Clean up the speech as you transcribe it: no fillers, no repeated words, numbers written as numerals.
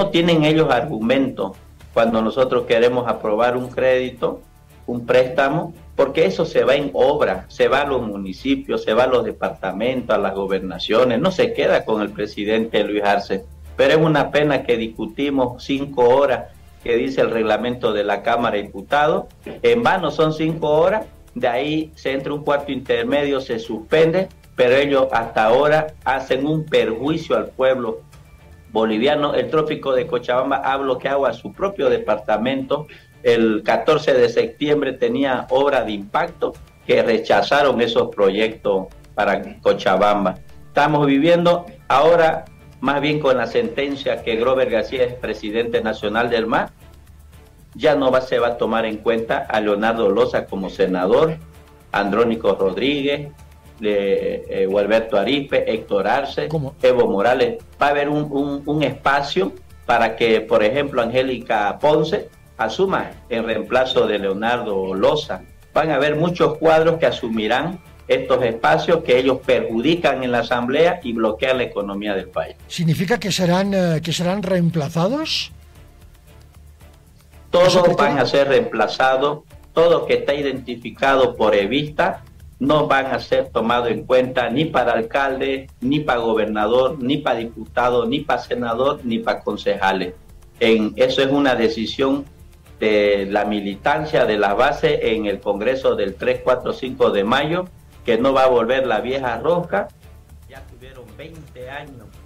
no tienen ellos argumentos cuando nosotros queremos aprobar un crédito, un préstamo, porque eso se va en obra, se va a los municipios, se va a los departamentos, a las gobernaciones, no se queda con el presidente Luis Arce. Pero es una pena que discutimos 5 horas, que dice el reglamento de la Cámara de Diputados, en vano son 5 horas, de ahí se entra un cuarto intermedio, se suspende, pero ellos hasta ahora hacen un perjuicio al pueblo boliviano. El trópico de Cochabamba ha bloqueado a su propio departamento. El 14 de septiembre tenía obra de impacto que rechazaron esos proyectos para Cochabamba. Estamos viviendo ahora más bien con la sentencia que Grover García es presidente nacional del MAS. Ya no se va a tomar en cuenta a Leonardo Loza como senador, Andrónico Rodríguez, Gualberto Arispe, Héctor Arce, ¿cómo? Evo Morales. Va a haber un espacio para que, por ejemplo, Angélica Ponce asuma en reemplazo de Leonardo Loza. Van a haber muchos cuadros que asumirán estos espacios que ellos perjudican en la Asamblea y bloquean la economía del país. ¿Significa que serán reemplazados? Todos van a ser reemplazados, todo que está identificado por Evista no van a ser tomados en cuenta ni para alcalde, ni para gobernador, ni para diputado, ni para senador, ni para concejales. Eso es una decisión de la militancia de la base en el Congreso del 3, 4, 5 de mayo, que no va a volver la vieja rosca. Ya tuvieron 20 años